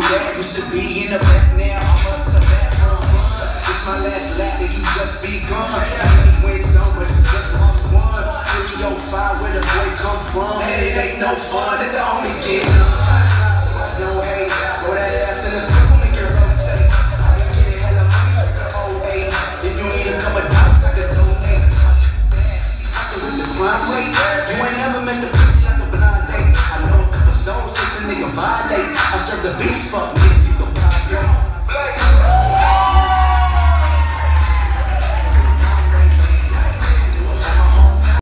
that. Used to be in the back, now I'm up to that run. It's my last lap and you just begun. I only win some, but you just lost one. 305, where the boy come from? And it ain't no fun that the homies get done. No hate, throw that ass in the circle, make it rotate. I can get it hella money like an 08. If you need a couple dollars, I can donate. With the crime rate, you ain't never met the pussy like a blind date. I know a couple souls, this a nigga violate. I serve the beef up, nigga.